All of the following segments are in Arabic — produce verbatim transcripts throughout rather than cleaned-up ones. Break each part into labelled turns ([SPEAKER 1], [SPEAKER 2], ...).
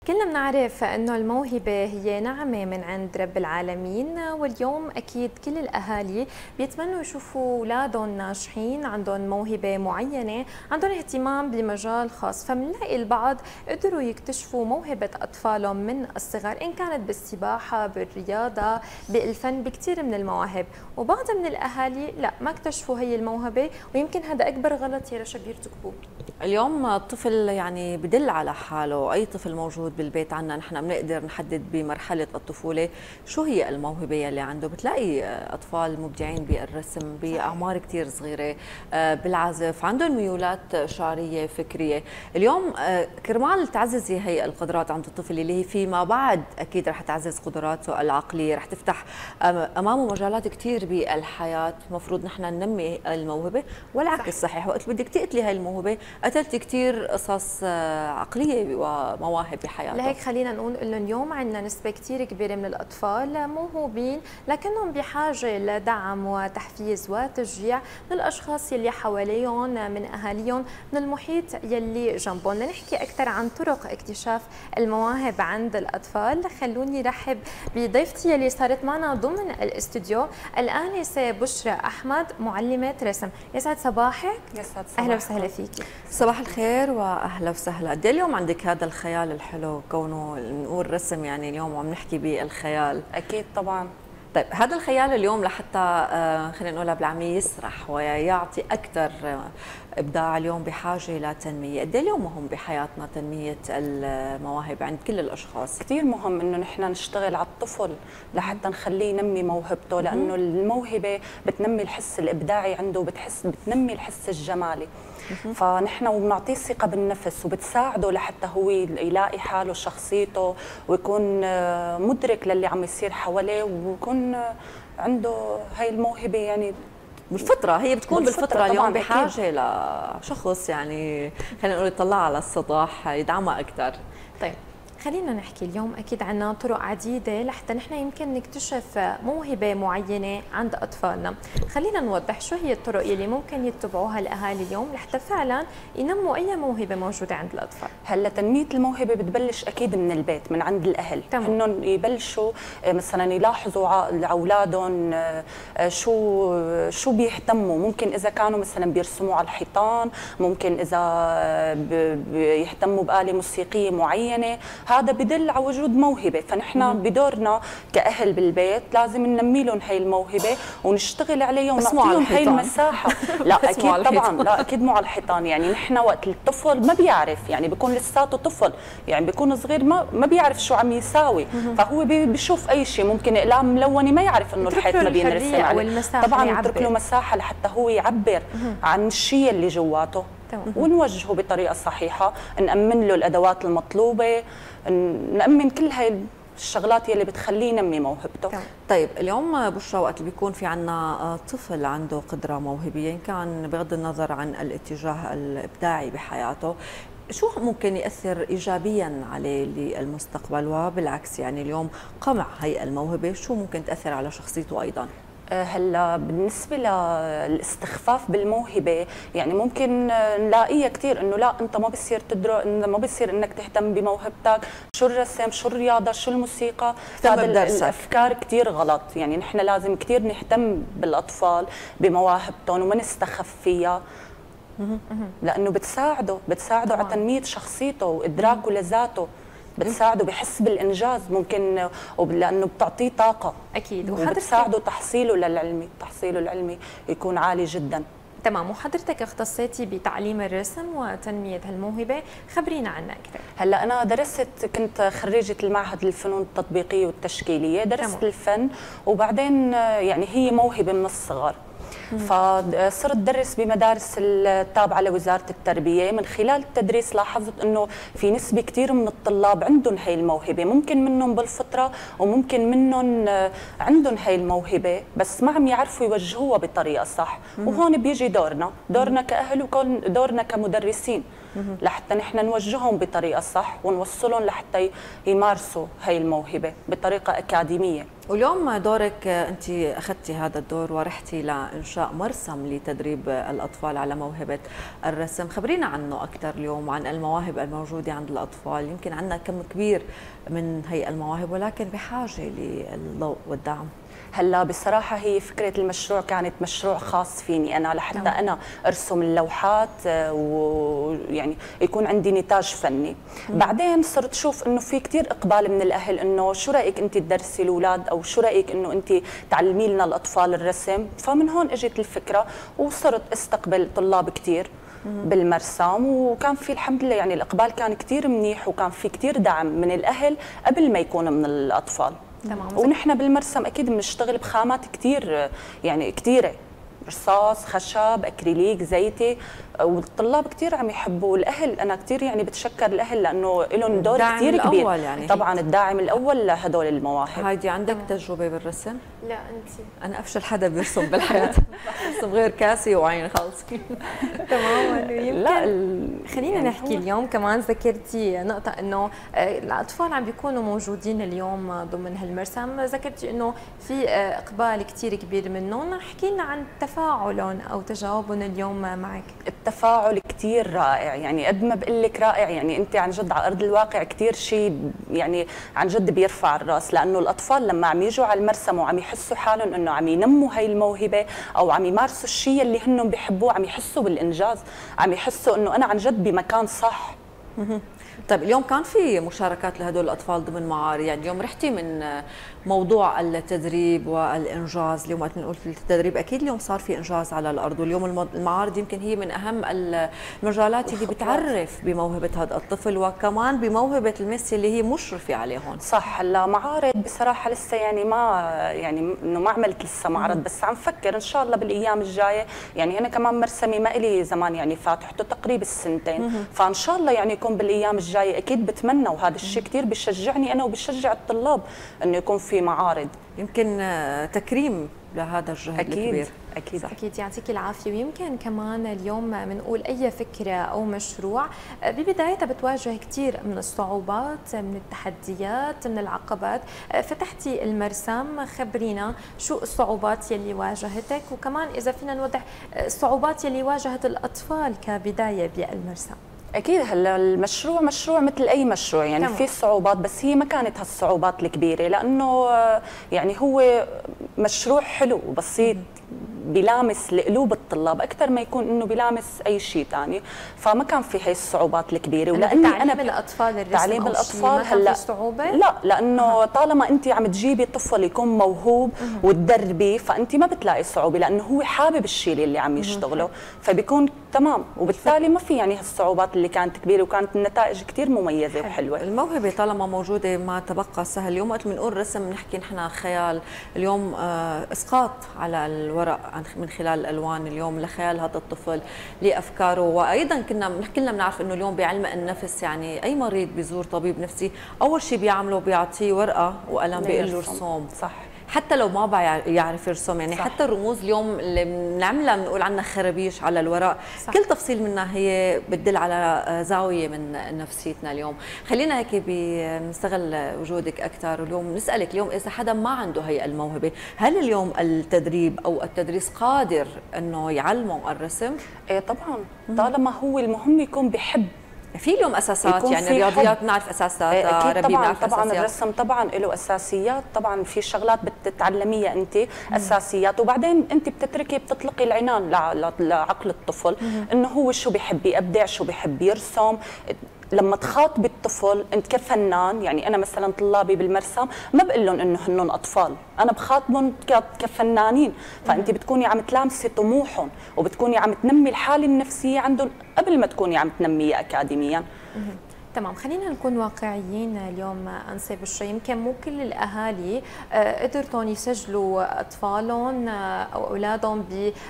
[SPEAKER 1] كلنا بنعرف أنه الموهبة هي نعمة من عند رب العالمين، واليوم أكيد كل الأهالي بيتمنوا يشوفوا أولادهم ناجحين، عندهم موهبة معينة، عندهم اهتمام بمجال خاص، فمنلاقي البعض قدروا يكتشفوا موهبة أطفالهم من الصغر، إن كانت بالسباحة، بالرياضة، بالفن، بكثير من المواهب، وبعض من الأهالي لا ما اكتشفوا هي الموهبة، ويمكن هذا أكبر غلط يا رشا بيرتكبوه.
[SPEAKER 2] اليوم الطفل يعني بدل على حاله، أي طفل موجود بالبيت عنا نحن بنقدر نحدد بمرحلة الطفولة شو هي الموهبة يلي عنده. بتلاقي أطفال مبدعين بالرسم بأعمار كتير صغيرة، بالعزف، عندهم ميولات شعرية فكرية. اليوم كرمال تعززي هي القدرات عند الطفل اللي هي فيما بعد أكيد رح تعزز قدراته العقلية، رح تفتح أمامه مجالات كتير بالحياة. مفروض نحن ننمي الموهبة والعكس صحيح. وقت بدك تقتلي هاي الموهبة قتلتي كتير قصص عقلية ومواهب بحياته.
[SPEAKER 1] لهيك خلينا نقول انه اليوم عندنا نسبة كتير كبيرة من الأطفال موهوبين، لكنهم بحاجة لدعم وتحفيز وتشجيع من الأشخاص يلي حواليهم، من أهاليهم، من المحيط يلي جنبهم. لنحكي أكثر عن طرق اكتشاف المواهب عند الأطفال، خلوني رحب بضيفتي يلي صارت معنا ضمن الاستوديو، الآنسة بشرى أحمد، معلمة رسم. يسعد صباحك.
[SPEAKER 3] يسعد صباحك.
[SPEAKER 1] أهلا وسهلا فيكي.
[SPEAKER 2] صباح الخير واهلا وسهلا. قد اليوم عندك هذا الخيال الحلو، كونه نقول رسم يعني اليوم عم نحكي بالخيال.
[SPEAKER 3] اكيد طبعا.
[SPEAKER 2] طيب هذا الخيال اليوم لحتى آه خلينا نقولها بالعاميه يسرح ويعطي اكثر آه ابداع، اليوم بحاجه لتنميه. قد اليوم مهم بحياتنا تنميه المواهب عند كل الاشخاص؟
[SPEAKER 3] كثير مهم انه نحن نشتغل على الطفل لحتى نخليه ينمي موهبته، لانه الموهبه بتنمي الحس الابداعي عنده، وبتحس بتنمي الحس الجمالي. فنحن وبنعطيه ثقه بالنفس، وبتساعده لحتى هو يلاقي حاله شخصيته، ويكون مدرك للي عم يصير حواليه، ويكون عنده هاي الموهبه يعني
[SPEAKER 2] بالفطرة. هي بتكون بالفطرة, بالفطرة اليوم بحاجة
[SPEAKER 3] أكيد.
[SPEAKER 2] لشخص يعني خلينا نقول يطلع على السطح يدعمها أكثر.
[SPEAKER 1] طيب خلينا نحكي اليوم أكيد عنا طرق عديدة لحتى نحن يمكن نكتشف موهبة معينة عند أطفالنا. خلينا نوضح شو هي الطرق اللي ممكن يتبعوها الأهالي اليوم لحتى فعلا ينموا أي موهبة موجودة عند الأطفال.
[SPEAKER 3] هلا تنمية الموهبة بتبلش أكيد من البيت، من عند الأهل. إنهم يبلشوا مثلا يلاحظوا على أولادهم شو شو بيهتموا. ممكن إذا كانوا مثلا بيرسموا على الحيطان، ممكن إذا بيهتموا بآلة موسيقية معينة، هذا بدل على وجود موهبه. فنحن بدورنا كاهل بالبيت لازم ننمي لهم هي الموهبه ونشتغل عليها ونعطيهم هي المساحه. لا اكيد طبعا، لا اكيد مو على الحيطان. يعني نحن وقت الطفل ما بيعرف، يعني بيكون لساته طفل، يعني بيكون صغير ما ما بيعرف شو عم يساوي، فهو بيشوف اي شيء، ممكن اقلام ملونه ما يعرف انه الحيط ما بينرسم عليه. طبعا نترك له مساحه لحتى هو يعبر عن الشيء اللي جواته، ونوجهه بطريقه صحيحه، نأمن له الادوات المطلوبه، نأمن كل هاي الشغلات اللي بتخليه ينمي موهبته.
[SPEAKER 2] طيب اليوم بشرى، وقت اللي بيكون في عنا طفل عنده قدرة موهبية، إن كان بغض النظر عن الاتجاه الإبداعي بحياته، شو ممكن يأثر إيجابياً عليه للمستقبل؟ وبالعكس يعني اليوم قمع هي الموهبة شو ممكن تأثر على شخصيته أيضاً؟
[SPEAKER 3] هلا بالنسبه للاستخفاف بالموهبه، يعني ممكن نلاقيها كثير انه لا انت ما بصير تدرس، ما بصير انك تهتم بموهبتك، شو الرسم، شو الرياضه، شو الموسيقى. هذا الافكار كثير غلط. يعني نحن لازم كثير نهتم بالاطفال بمواهبتهم وما نستخف فيها، لانه بتساعده بتساعده على تنميه شخصيته وادراكه لذاته، بتساعده بحس بالانجاز ممكن، لانه بتعطيه طاقه
[SPEAKER 1] اكيد،
[SPEAKER 3] وبتساعده تحصيله للعلمي، تحصيله العلمي يكون عالي جدا.
[SPEAKER 1] تمام. وحضرتك اختصيتي بتعليم الرسم وتنميه هالموهبه، خبرينا عنها اكثر.
[SPEAKER 3] هلا انا درست، كنت خريجه المعهد للفنون التطبيقيه والتشكيليه، درست تمام. الفن، وبعدين يعني هي موهبه من الصغر، فصرت درس بمدارس التابعه لوزاره التربيه. من خلال التدريس لاحظت انه في نسبه كثير من الطلاب عندهم هي الموهبه، ممكن منهم بالفطره وممكن منهم عندهم هي الموهبه بس ما عم يعرفوا يوجهوها بطريقه صح. وهون بيجي دورنا، دورنا كاهل ودورنا كمدرسين، لحتى نحن نوجههم بطريقه صح ونوصلهم لحتى يمارسوا هي الموهبه بطريقه اكاديميه.
[SPEAKER 2] واليوم دورك انت اخذتي هذا الدور ورحتي لانشاء مرسم لتدريب الاطفال على موهبه الرسم، خبرينا عنه اكثر اليوم وعن المواهب الموجوده عند الاطفال. يمكن عندنا كم كبير من هي المواهب ولكن بحاجه للضوء والدعم.
[SPEAKER 3] هلا بصراحة هي فكرة المشروع كانت مشروع خاص فيني أنا لحتى نعم. أنا أرسم اللوحات ويعني يكون عندي نتاج فني. مم. بعدين صرت شوف إنه في كتير إقبال من الأهل إنه شو رأيك أنت تدرسي الأولاد أو شو رأيك إنه أنت تعلمي لنا الأطفال الرسم، فمن هون إجت الفكرة وصرت استقبل طلاب كتير بالمرسم، وكان في الحمد لله يعني الإقبال كان كتير منيح وكان في كتير دعم من الأهل قبل ما يكون من الأطفال. تمام. ونحن بالمرسم اكيد بنشتغل بخامات كثير يعني كثيره، رصاص، خشب، اكريليك، زيتي، والطلاب كثير عم يحبوا، والاهل انا كثير يعني بتشكر الاهل لانه لهم دور كثير كبير. يعني طبعا الداعم الاول لهدول المواهب.
[SPEAKER 2] هايدي عندك تجربه بالرسم؟
[SPEAKER 1] لا انت؟
[SPEAKER 2] انا افشل حدا بيرسم بالحياه، برسم غير كاسي وعين خلص.
[SPEAKER 1] تماما. لا خلينا يعني نحكي اليوم كمان ذكرتي نقطه انه الاطفال عم بيكونوا موجودين اليوم ضمن هالمرسم، ذكرتي انه في اقبال كثير كبير منهم، احكي لنا عن تفاعلهم او تجاوبهم اليوم معك.
[SPEAKER 3] التفاعل كثير رائع، يعني قد ما بقول لك رائع، يعني انت عن جد على ارض الواقع كثير شيء يعني عن جد بيرفع الراس، لانه الاطفال لما عم يجوا على المرسم وعم يحسوا حالهم انه عم ينموا هي الموهبه او عم يمارسوا الشيء اللي هن بيحبوه، عم يحسوا بالانجاز، عم يحسوا انه انا عن جد بمكان صح.
[SPEAKER 2] طيب اليوم كان في مشاركات لهدول الاطفال ضمن معارض، يعني اليوم رحتي من موضوع التدريب والانجاز، اليوم وقت بنقول في التدريب اكيد اليوم صار في انجاز على الارض، واليوم المعارض يمكن هي من اهم المجالات اللي بتعرف بموهبه هذا الطفل وكمان بموهبه الميسي اللي هي مشرفه عليهم.
[SPEAKER 3] صح. هلا معارض بصراحه لسه يعني ما يعني انه ما عملت لسه معرض، بس عم فكر ان شاء الله بالايام الجايه، يعني انا كمان مرسمي ما لي زمان يعني فاتحته تقريبا السنتين، فان شاء الله يعني يكون بالايام الجايه اكيد بتمنى، وهذا الشيء كثير بشجعني انا وبشجع الطلاب انه يكون في معارض.
[SPEAKER 2] يمكن تكريم لهذا الجهد
[SPEAKER 3] أكيد
[SPEAKER 2] الكبير.
[SPEAKER 3] اكيد
[SPEAKER 1] صح. اكيد يعطيك العافيه. ويمكن كمان اليوم بنقول اي فكره او مشروع ببدايتها بتواجه كثير من الصعوبات، من التحديات، من العقبات. فتحتي المرسم، خبرينا شو الصعوبات يلي واجهتك، وكمان اذا فينا نوضح الصعوبات يلي واجهت الاطفال كبدايه بالمرسم.
[SPEAKER 3] اكيد. هلا المشروع مشروع مثل اي مشروع، يعني في صعوبات، بس هي ما كانت هالصعوبات الكبيره، لانه يعني هو مشروع حلو وبسيط بيلامس لقلوب الطلاب اكثر ما يكون انه بيلامس اي شيء ثاني، فما كان في هي الصعوبات الكبيره.
[SPEAKER 1] ولاني تعليم انا الاطفال الرسم
[SPEAKER 3] تعليم الاطفال
[SPEAKER 1] هلا في صعوبه؟
[SPEAKER 3] لا، لانه أه. طالما انت عم تجيبي طفل يكون موهوب أه. وتدربيه، فانت ما بتلاقي صعوبه لانه هو حابب الشيء اللي عم يشتغله، فبيكون تمام، وبالتالي ما في يعني هالصعوبات اللي كانت كبيره، وكانت النتائج كثير مميزه وحلوه.
[SPEAKER 2] الموهبه طالما موجوده ما تبقى سهل. اليوم وقت بنقول رسم بنحكي نحن خيال، اليوم آه اسقاط على الورق من خلال الالوان اليوم لخيال هذا الطفل لافكاره. وايضا كنا كلنا بنعرف انه اليوم بعلم النفس يعني اي مريض بيزور طبيب نفسي اول شيء بيعمله بيعطيه ورقه وقلم بيقول له ارسم.
[SPEAKER 3] صح.
[SPEAKER 2] حتى لو ما بيعرف يرسم، يعني صح. حتى الرموز اليوم اللي بنعملها بنقول عنها خرابيش على الورق، صح. كل تفصيل منها هي بتدل على زاويه من نفسيتنا. اليوم خلينا هيك بنستغل وجودك اكثر، واليوم نسالك اليوم اذا حدا ما عنده هي الموهبه، هل اليوم التدريب او التدريس قادر انه يعلمه الرسم؟
[SPEAKER 3] ايه طبعا، طالما هو المهم يكون بحب.
[SPEAKER 2] في اليوم اساسات، يعني الرياضيات بنعرف اساسات،
[SPEAKER 3] عربي بنعرف اساسيات. طبعا الرسم طبعا له اساسيات، طبعا في شغلات بتتعلميها انت اساسيات، وبعدين انت بتتركي بتطلقي العنان لعقل الطفل انه هو شو بحب يبدع، شو بحب يرسم. لما تخاطبي الطفل انت كفنان، يعني انا مثلا طلابي بالمرسم ما بقول لهم انه هنن اطفال، انا بخاطبهم كفنانين، فانت بتكوني عم تلامسي طموحهم وبتكوني عم تنمي الحاله النفسيه عندهم قبل ما تكوني عم تنميها اكاديميا.
[SPEAKER 1] تمام. خلينا نكون واقعيين اليوم انسه بشرى، يمكن مو كل الاهالي قدرتوا يسجلوا اطفالهم او اولادهم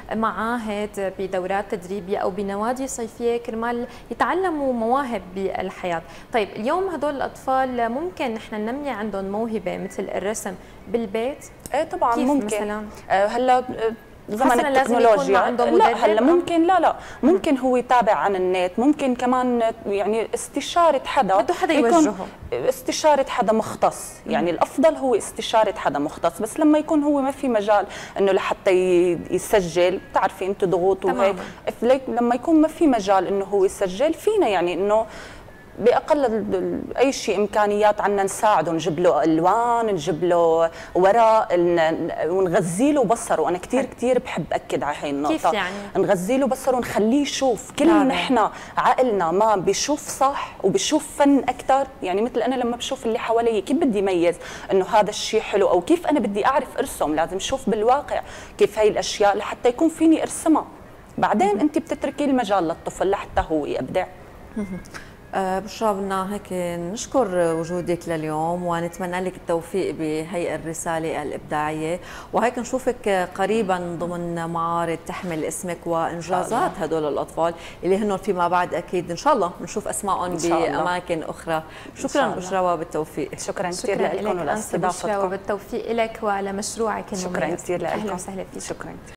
[SPEAKER 1] بمعاهد، بدورات تدريبيه او بنوادي صيفيه كرمال يتعلموا مواهب بالحياه. طيب اليوم هدول الاطفال ممكن نحن ننمي عندهم موهبه مثل الرسم بالبيت؟
[SPEAKER 3] ايه طبعا
[SPEAKER 1] كيف
[SPEAKER 3] ممكن
[SPEAKER 1] مثلا؟
[SPEAKER 3] هلا زمن التكنولوجيا. لا هلا ممكن لا لا ممكن هو يتابع عن النت، ممكن كمان يعني استشاره حدا،
[SPEAKER 1] بده حدا يوجهه،
[SPEAKER 3] استشاره حدا مختص. يعني الافضل هو استشاره حدا مختص، بس لما يكون هو ما في مجال انه لحتى يسجل، بتعرفي انت ضغوط وهيك، لما يكون ما في مجال انه هو يسجل، فينا يعني انه باقل اي شيء امكانيات عنا نساعده، نجيب له الوان، نجيب له ورق، ونغذي له بصره. وانا كثير كثير بحب اكد على هي النقطه.
[SPEAKER 1] كيف يعني؟
[SPEAKER 3] نغذي له بصره ونخليه يشوف. كل ما نحن عقلنا ما بيشوف صح وبيشوف فن اكثر، يعني مثل انا لما بشوف اللي حوالي كيف بدي اميز انه هذا الشيء حلو، او كيف انا بدي اعرف ارسم، لازم اشوف بالواقع كيف هي الاشياء لحتى يكون فيني ارسمها. بعدين انت بتتركي المجال للطفل لحتى هو يبدع.
[SPEAKER 2] أه بشرى، بدنا هيك نشكر وجودك لليوم ونتمنى لك التوفيق بهي الرسالة الإبداعية، وهيك نشوفك قريبا ضمن معارض تحمل اسمك وإنجازات هدول الأطفال اللي هن فيما بعد أكيد إن شاء الله بنشوف أسمائهم بأماكن أخرى. شكرا بشرى وبالتوفيق.
[SPEAKER 3] شكرا كثير لكم ولاستضافتكم.
[SPEAKER 1] وبالتوفيق لك ولمشروعك.
[SPEAKER 3] شكرا كثير لكم.
[SPEAKER 1] أهلا وسهلا فيك.
[SPEAKER 3] شكرا.